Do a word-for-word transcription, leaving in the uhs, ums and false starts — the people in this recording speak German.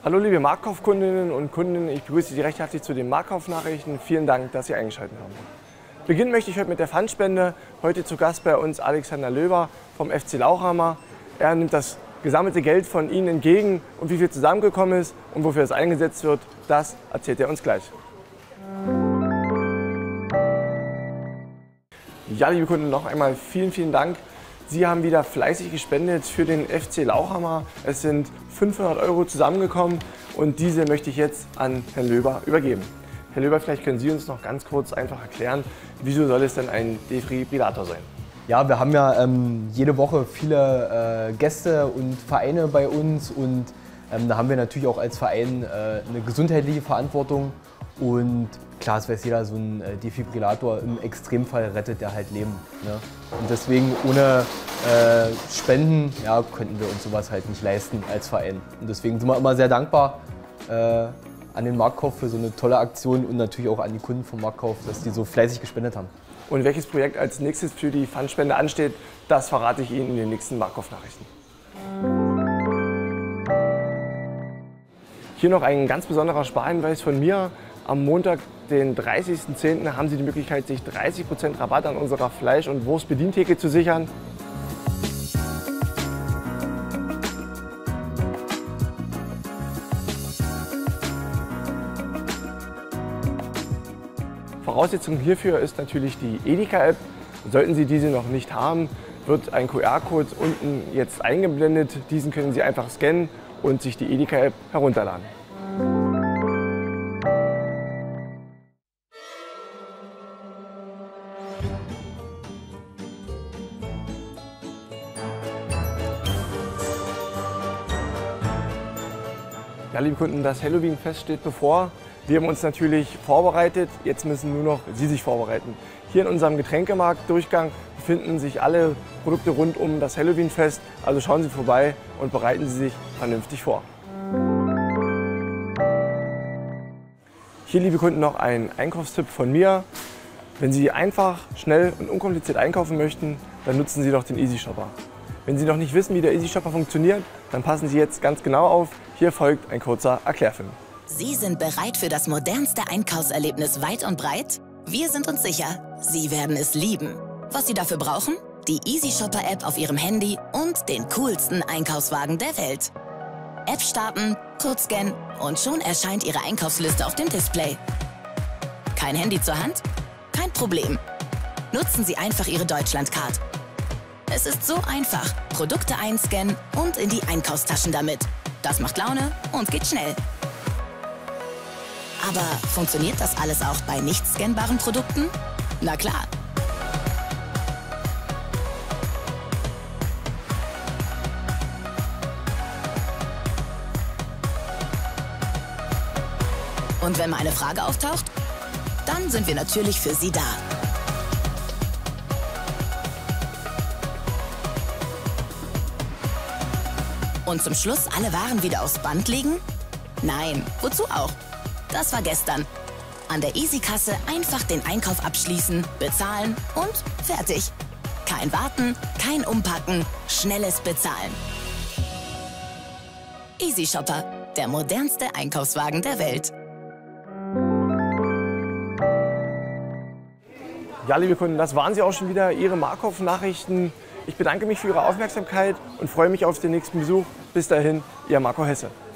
Hallo liebe Marktkaufkundinnen und Kunden, ich begrüße Sie recht herzlich zu den Marktkauf-Nachrichten. Vielen Dank, dass Sie eingeschaltet haben. Beginnen möchte ich heute mit der Pfandspende. Heute zu Gast bei uns Alexander Löber vom F C Lauchhammer. Er nimmt das gesammelte Geld von Ihnen entgegen und wie viel zusammengekommen ist und wofür es eingesetzt wird, das erzählt er uns gleich. Ja, liebe Kunden, noch einmal vielen, vielen Dank. Sie haben wieder fleißig gespendet für den F C Lauchhammer. Es sind fünfhundert Euro zusammengekommen und diese möchte ich jetzt an Herrn Löber übergeben. Herr Löber, vielleicht können Sie uns noch ganz kurz einfach erklären, wieso soll es denn ein Defibrillator sein? Ja, wir haben ja ähm, jede Woche viele äh, Gäste und Vereine bei uns und ähm, da haben wir natürlich auch als Verein äh, eine gesundheitliche Verantwortung und klar, es weiß jeder, so ein äh, Defibrillator im Extremfall rettet der halt Leben. Ne? Und deswegen ohne äh, Spenden ja, könnten wir uns sowas halt nicht leisten als Verein. Und deswegen sind wir immer sehr dankbar äh, an den Marktkauf für so eine tolle Aktion und natürlich auch an die Kunden vom Marktkauf, dass die so fleißig gespendet haben. Und welches Projekt als nächstes für die Pfandspende ansteht, das verrate ich Ihnen in den nächsten Marktkauf-Nachrichten. Hier noch ein ganz besonderer Sparhinweis von mir. Am Montag, den dreißigsten zehnten haben Sie die Möglichkeit, sich dreißig Prozent Rabatt an unserer Fleisch- und Wurstbedientheke zu sichern. Voraussetzung hierfür ist natürlich die Edeka-App. Sollten Sie diese noch nicht haben, wird ein Q R-Code unten jetzt eingeblendet. Diesen können Sie einfach scannen und sich die Edeka-App herunterladen. Ja, liebe Kunden, das Halloween-Fest steht bevor. Wir haben uns natürlich vorbereitet, jetzt müssen nur noch Sie sich vorbereiten. Hier in unserem Getränkemarkt-Durchgang befinden sich alle Produkte rund um das Halloween-Fest. Also schauen Sie vorbei und bereiten Sie sich vernünftig vor. Hier, liebe Kunden, noch ein Einkaufstipp von mir. Wenn Sie einfach, schnell und unkompliziert einkaufen möchten, dann nutzen Sie doch den Easy Shopper. Wenn Sie noch nicht wissen, wie der Easy Shopper funktioniert, dann passen Sie jetzt ganz genau auf. Hier folgt ein kurzer Erklärfilm. Sie sind bereit für das modernste Einkaufserlebnis weit und breit? Wir sind uns sicher, Sie werden es lieben. Was Sie dafür brauchen? Die Easy Shopper App auf Ihrem Handy und den coolsten Einkaufswagen der Welt. App starten, kurz scannen und schon erscheint Ihre Einkaufsliste auf dem Display. Kein Handy zur Hand? Kein Problem. Nutzen Sie einfach Ihre Deutschlandcard. Es ist so einfach. Produkte einscannen und in die Einkaufstaschen damit. Das macht Laune und geht schnell. Aber funktioniert das alles auch bei nicht scannbaren Produkten? Na klar. Und wenn mal eine Frage auftaucht, dann sind wir natürlich für Sie da. Und zum Schluss alle Waren wieder aufs Band legen? Nein, wozu auch? Das war gestern. An der Easy-Kasse einfach den Einkauf abschließen, bezahlen und fertig. Kein Warten, kein Umpacken, schnelles Bezahlen. Easy Shopper, der modernste Einkaufswagen der Welt. Ja, liebe Kunden, das waren sie auch schon wieder, Ihre Marktkauf-Nachrichten. Ich bedanke mich für Ihre Aufmerksamkeit und freue mich auf den nächsten Besuch. Bis dahin, Ihr Marco Hesse.